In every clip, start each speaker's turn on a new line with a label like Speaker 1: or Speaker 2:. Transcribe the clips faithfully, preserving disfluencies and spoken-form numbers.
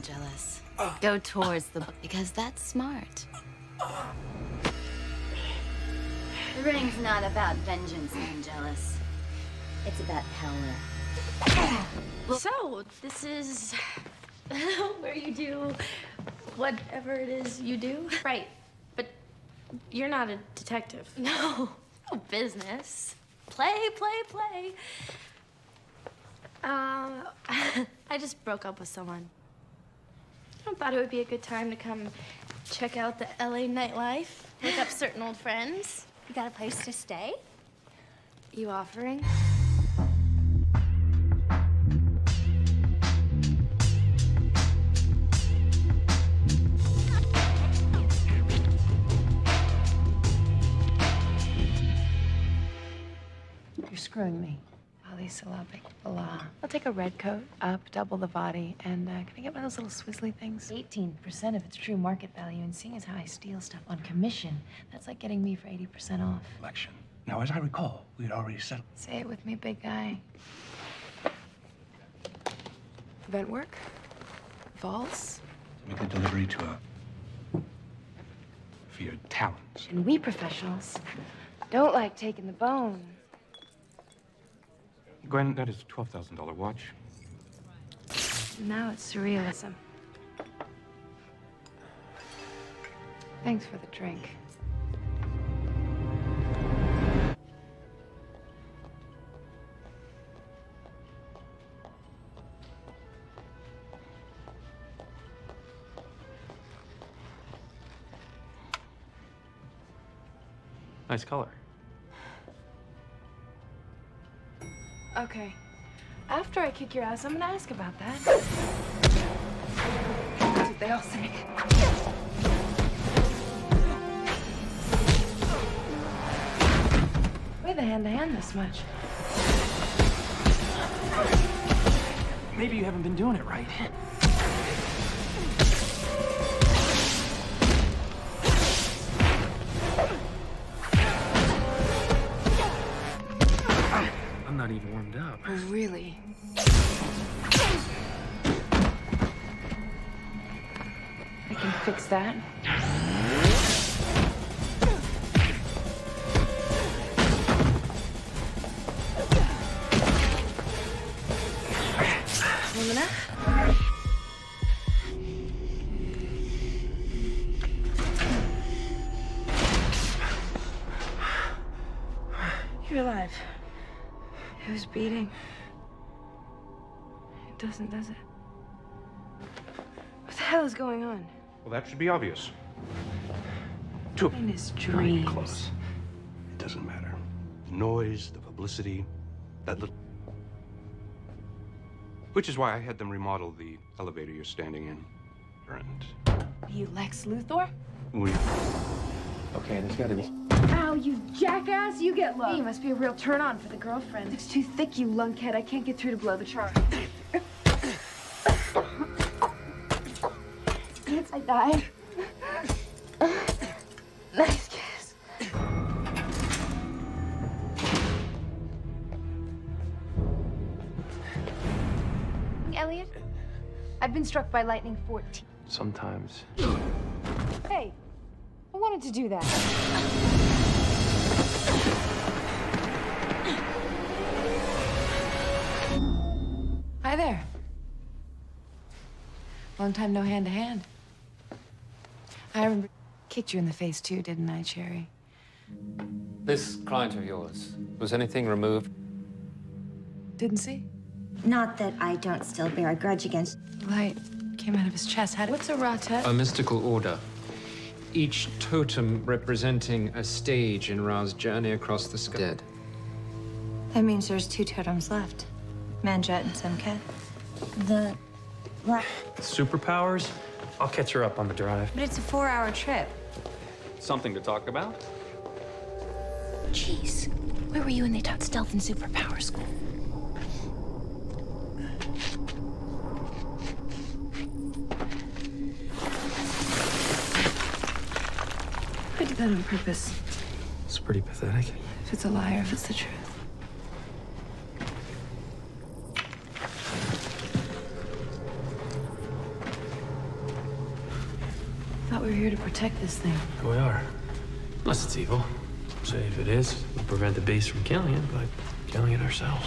Speaker 1: Angelus. Go towards the book, because that's smart. The ring's not about vengeance, Angelus. It's about power.
Speaker 2: So, this is where you do whatever it is you do? Right, but you're not a detective. No, no business. Play, play, play. Um, I just broke up with someone. I thought it would be a good time to come check out the L A nightlife, look up certain old friends.
Speaker 1: You got a place to stay?
Speaker 2: You offering?
Speaker 3: You're screwing me. Ali Salabi. Allah. I'll take a red coat, up, double the body, and uh, can I get one of those little swizzly things? eighteen percent of its true market value, and seeing as how I steal stuff on commission, that's like getting me for eighty percent off.
Speaker 4: Election. Now, as I recall, we had already settled.
Speaker 3: Say it with me, big guy. Event work? Vols?
Speaker 4: Make a delivery to a... for your talents.
Speaker 3: And we professionals don't like taking the bone.
Speaker 5: Gwen, that is a twelve thousand dollar watch.
Speaker 3: Now it's surrealism. Thanks for the drink.
Speaker 5: Nice color.
Speaker 3: Okay. After I kick your ass, I'm gonna ask about that. That's what they all say. Why the hand-to-hand this much?
Speaker 4: Maybe you haven't been doing it right.
Speaker 5: I'm not even warmed up.
Speaker 3: Oh, really? I can fix that. Warm enough? You're alive. It was beating. It doesn't, does it? What the hell is going on?
Speaker 5: Well, that should be obvious. Two
Speaker 3: In his
Speaker 5: very
Speaker 3: dreams.
Speaker 5: close.
Speaker 4: It doesn't matter.
Speaker 5: The noise, the publicity, that little... Which is why I had them remodel the elevator you're standing in. And
Speaker 3: Are you Lex Luthor?
Speaker 5: we...
Speaker 4: Okay, there's gotta be...
Speaker 6: Ow, you jackass! You get low. Hey, you must be a real turn-on for the girlfriend. It's too thick, you lunkhead. I can't get through to blow the charge. I died. Nice kiss. Elliot, I've been struck by lightning fourteen.
Speaker 4: Sometimes.
Speaker 6: Hey, I wanted to do that.
Speaker 3: Hi there. Long time no hand to hand. I remember kicked you in the face too, didn't I, Cherry?
Speaker 7: This client of yours, was anything removed?
Speaker 3: Didn't see.
Speaker 1: Not that I don't still bear a grudge against...
Speaker 3: Light came out of his chest. How did... What's a Ratet?
Speaker 7: A mystical order. Each totem representing a stage in Ra's journey across the sky. Dead.
Speaker 1: That means there's two totems left. Manjet and Semket. The... What?
Speaker 8: Superpowers? I'll catch her up on the drive.
Speaker 1: But it's a four-hour trip.
Speaker 8: Something to talk about?
Speaker 1: Jeez. Where were you when they taught stealth in superpower school?
Speaker 3: I did that on purpose.
Speaker 8: It's pretty pathetic.
Speaker 3: If it's a lie or if it's the truth. thought we were here to protect this thing.
Speaker 8: We are. Unless it's evil. Say if it is, we'll prevent the beast from killing it by killing it ourselves.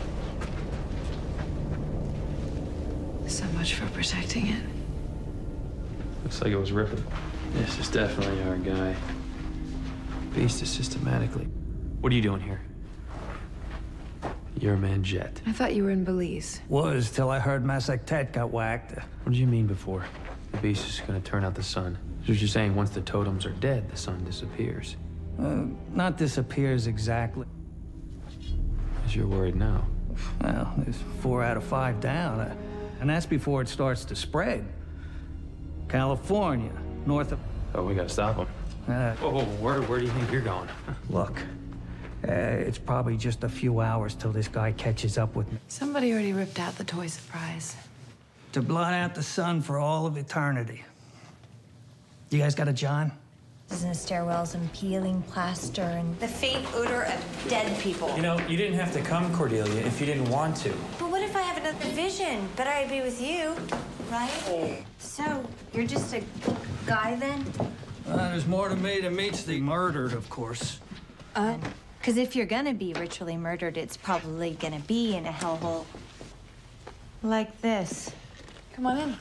Speaker 3: So much for protecting it.
Speaker 8: Looks like it was ripping. This is definitely our guy. Beast is systematically. What are you doing here? You're a man Jet.
Speaker 3: I thought you were in Belize.
Speaker 9: Was till I heard Masek Tet got whacked.
Speaker 8: What did you mean before? The beast is gonna turn out the sun. So you're saying once the totems are dead, the sun disappears.
Speaker 9: Uh, not disappears exactly.
Speaker 8: Because you're worried now.
Speaker 9: Well, there's four out of five down. Uh, and that's before it starts to spread. California, north of...
Speaker 8: Oh, we gotta stop him.
Speaker 9: Uh,
Speaker 8: Whoa, whoa, where, where do you think you're going?
Speaker 9: Look, uh, it's probably just a few hours till this guy catches up with me.
Speaker 3: Somebody already ripped out the toy surprise.
Speaker 9: To blot out the sun for all of eternity. You guys got a John?
Speaker 1: In the stairwells and peeling plaster and the faint odor of dead people.
Speaker 10: You know, you didn't have to come, Cordelia, if you didn't want to.
Speaker 1: But what if I have another vision? Better I'd be with you, right? So, you're just a guy then?
Speaker 9: Uh, there's more to me than meets the murdered, of course.
Speaker 1: Uh, because if you're gonna be ritually murdered, it's probably gonna be in a hellhole. Like this.
Speaker 3: Come on in.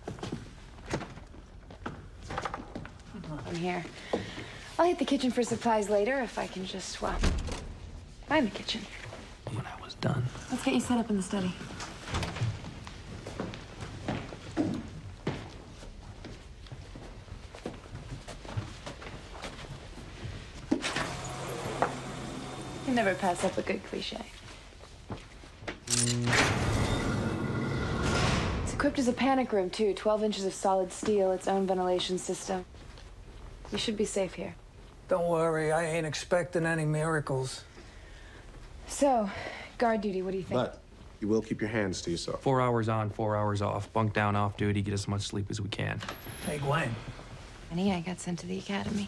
Speaker 3: I'm here. I'll hit the kitchen for supplies later if I can just, well, find the kitchen.
Speaker 8: When I was done.
Speaker 3: Let's get you set up in the study. You never pass up a good cliche. It's equipped as a panic room, too. twelve inches of solid steel, its own ventilation system. You should be safe here.
Speaker 9: Don't worry, I ain't expecting any miracles.
Speaker 3: So, guard duty, what do you think?
Speaker 11: But you will keep your hands to yourself.
Speaker 8: Four hours on, four hours off. Bunk down off duty, get as much sleep as we can.
Speaker 9: Hey, Gwen.
Speaker 3: Honey, I got sent to the academy.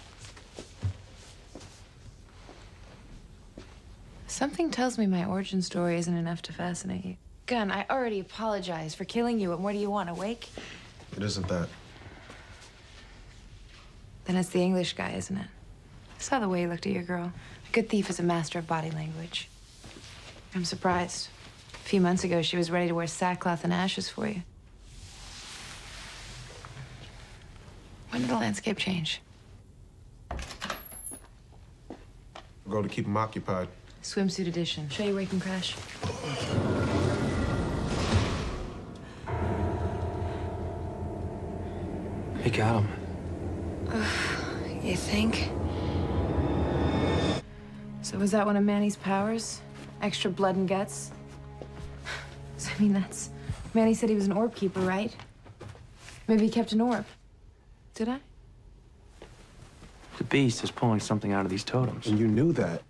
Speaker 3: Something tells me my origin story isn't enough to fascinate you. Gunn, I already apologized for killing you, and what do you want, awake?
Speaker 11: It isn't that.
Speaker 3: Then it's the English guy, isn't it? I saw the way he looked at your girl. A good thief is a master of body language. I'm surprised. A few months ago, she was ready to wear sackcloth and ashes for you. When did the landscape change?
Speaker 11: Go to keep him occupied.
Speaker 3: Swimsuit edition. Show you where you can crash.
Speaker 8: He got him.
Speaker 3: Uh, you think? So was that one of Manny's powers? Extra blood and guts? So, I mean, that's... Manny said he was an orb keeper, right? Maybe he kept an orb. Did I?
Speaker 8: The beast is pulling something out of these totems.
Speaker 11: And you knew that.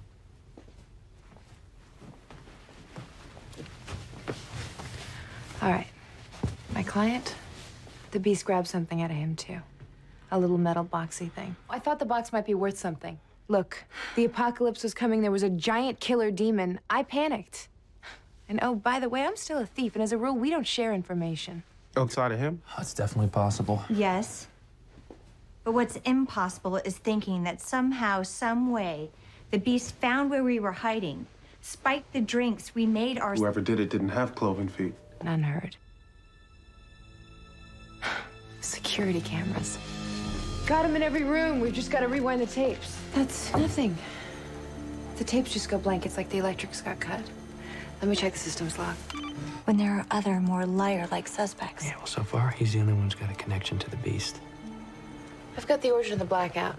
Speaker 3: All right. My client, the beast grabbed something out of him, too. A little metal boxy thing. I thought the box might be worth something. Look, the apocalypse was coming. There was a giant killer demon. I panicked. And oh, by the way, I'm still a thief, and as a rule, we don't share information.
Speaker 11: Outside of him?
Speaker 8: That's definitely possible.
Speaker 1: Yes. But what's impossible is thinking that somehow, some way, the beast found where we were hiding, spiked the drinks we made our...
Speaker 11: Whoever did it didn't have cloven feet.
Speaker 3: None heard. Security cameras. Got him in every room. We've just got to rewind the tapes. That's nothing. The tapes just go blank. It's like the electrics got cut. Let me check the system's log.
Speaker 1: When there are other, more liar-like suspects.
Speaker 8: Yeah, well, so far, he's the only one who's got a connection to the beast.
Speaker 3: I've got the origin of the blackout.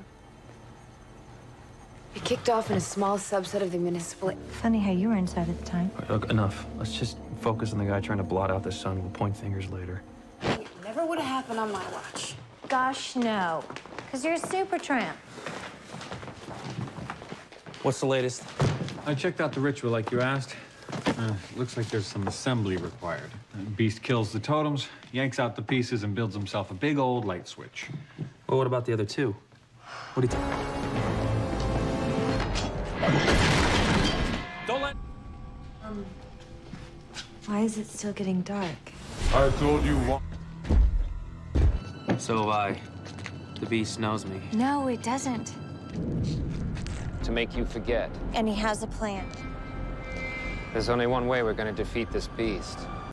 Speaker 3: It kicked off in a small subset of the municipal...
Speaker 1: Funny how you were inside at the time.
Speaker 8: All right, look, enough. Let's just focus on the guy trying to blot out the sun. We'll point fingers later.
Speaker 3: Never would have happened on my watch.
Speaker 1: Gosh, no. Because you're a super tramp.
Speaker 8: What's the latest?
Speaker 12: I checked out the ritual like you asked. Uh, looks like there's some assembly required. The beast kills the totems, yanks out the pieces, and builds himself a big old light switch.
Speaker 8: Well, what about the other two? What do you think?
Speaker 12: Don't let...
Speaker 1: Um, why is it still getting dark?
Speaker 12: I told you what...
Speaker 8: So have I. The beast knows me.
Speaker 1: No, it doesn't.
Speaker 7: To make you forget.
Speaker 1: And he has a plan.
Speaker 7: There's only one way we're gonna defeat this beast.